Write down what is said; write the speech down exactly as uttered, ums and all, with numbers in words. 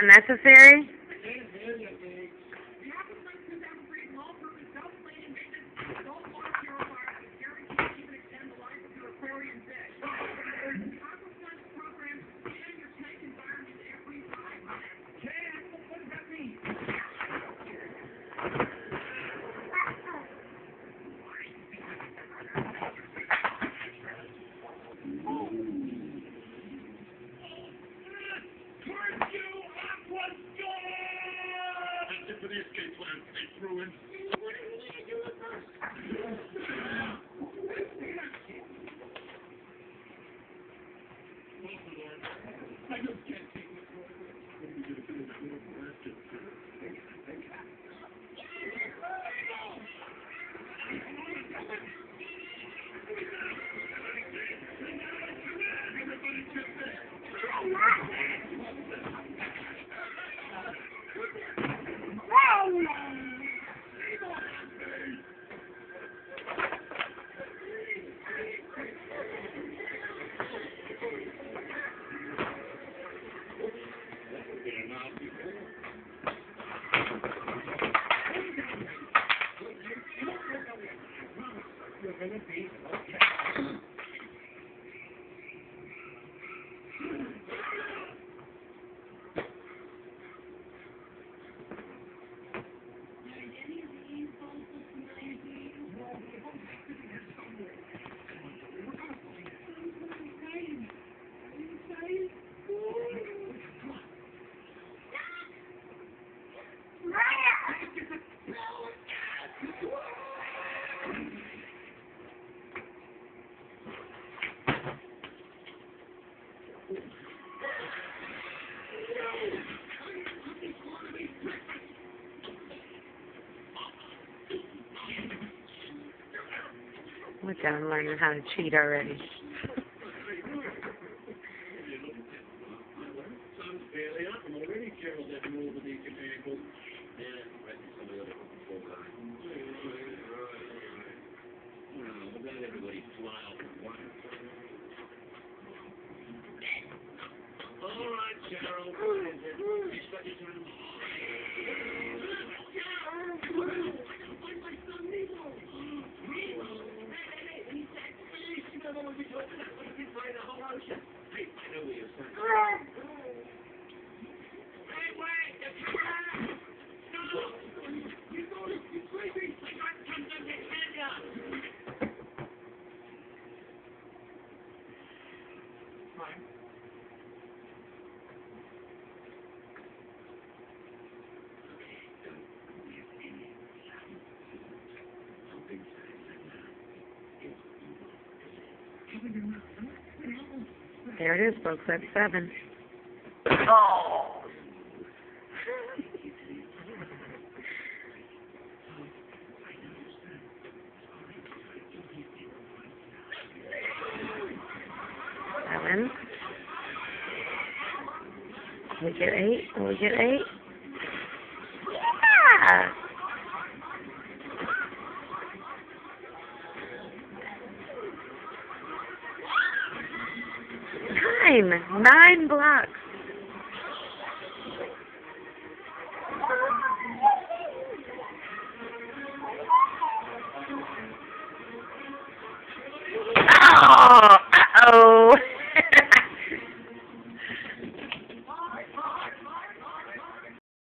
necessary? For the escape plan, it's ruined. I just can't take this one. What are we going to do with that little bastard? You're going to be okay. We're done learning how to cheat already. There it is, folks. That's seven. Oh! Seven. We get eight. We get eight. Yeah! Nine. Nine blocks.